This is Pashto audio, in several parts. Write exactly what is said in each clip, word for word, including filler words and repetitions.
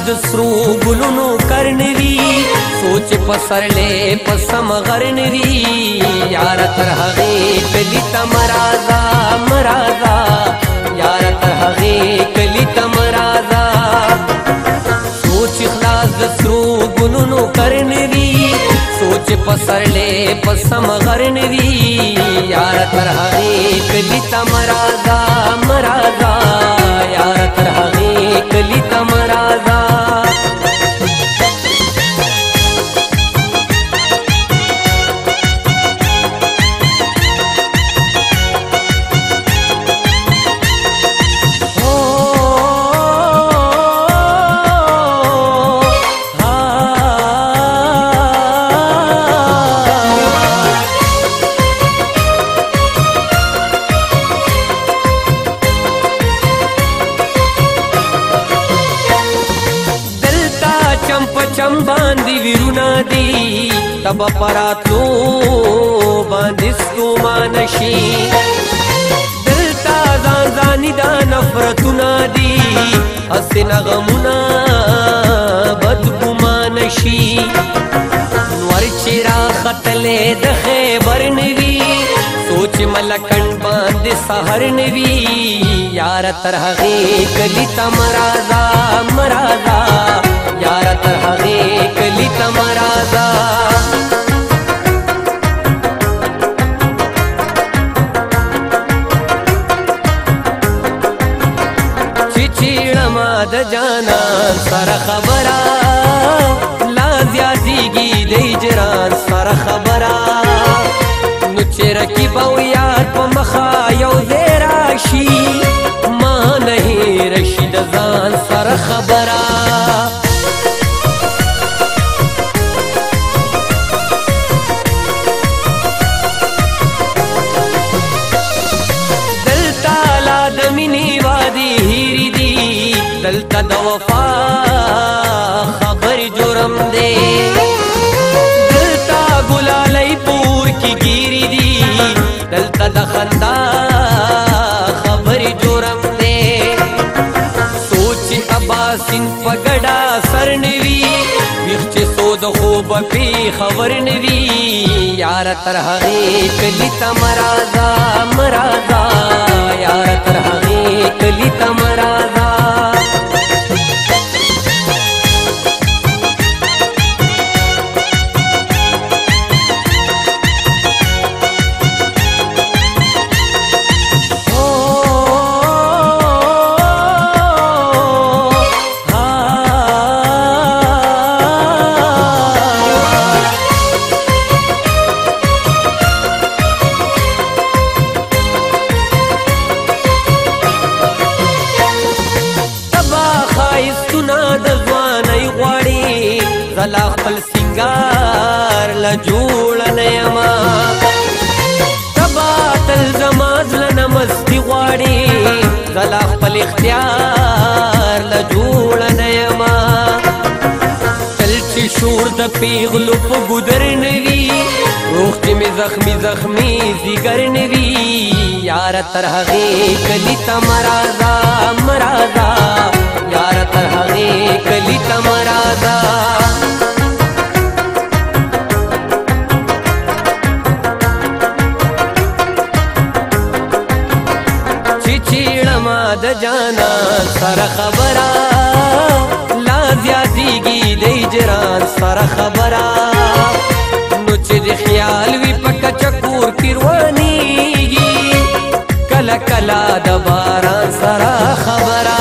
د سرو ګلونو کرنوي سوچ پسرلې پسم غرنوي یار تر هغه کلی تمرازا مرازا یار تر هغه کلی تمرازا سوچ خلاص د سرو ګلونو کرنوي سوچ پسرلې پسم غرنوي یار تر هغه کلی تمرازا مرازا یار تر هغه کلی تمرازا چم باندې ویرونا دی تب پراتلو باندې ستومان شي دلتا ځان ځاني دا نفرتونه دي حسن غمونه بدګمان شي نور چیرا خطلې د خیبر نوي سوچ ملکن باندې سحر نوي یار تر هغه کلی تمرازا مرازا یار تر هغه کلی تمرازا چچیړما د جانان سره خبره لا زیاتیږي د هجران سره خبره نو چیرې کې به یار په مخه یو ځای راشي ما نه رشید ځان سره خبره دلتا د وفا خبر جرم دے دلتا گلالی پور کی گیری دی دلتا د خندا خبر جرم دے سوچ عباسین پگڑا سر نوی ویخچ سود خوب پی خبر نوی یار تر هغه کلی تمرازا مرازا یار تر هغه کلی تمرازا زلا خپل سنگار لا جوړ نه یما تبا تل زماز له مستی غواړي زلا خپل اختیار لا جوړ نه یما تل چې شور د پیغلو په ګودر نوي روح چې می زخمی زخمی زیګر نوي یار تر هغه کلی تمرازا مرازا یار تر هغه کلی تمرازا د جانا سره خبره لا زیاتیږي د هجران سره خبره نو چې د خیال وي په کچه کور کې روانېږي کله کله د باران سره خبره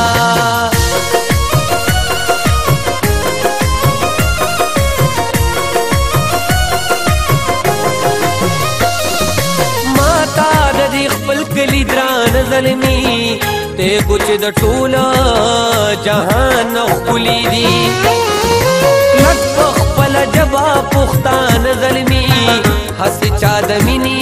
ماتا د دې خپل کلی دران ظلمي ته کچھ د ټوله جهان خپلی دی لک خپل جبا پختان ظلمی حس چا د مینی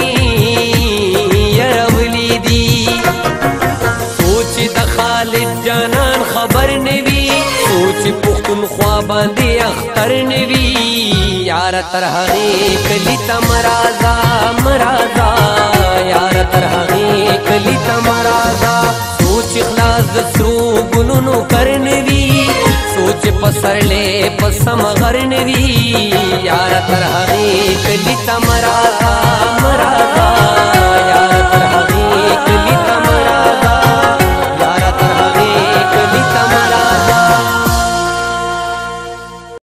يرولی دی سوچ د خالد جانان خبر نوی سوچ پختونخوا باندې اختر نوی یار تر هغه کلی تمرازا مرازا یار تر هغه کلی تمرازا سوچ اخلاص د سرو ګلونو کرنوي سوچ पसरले पसम घर नवी यार तर हरी कली तमरा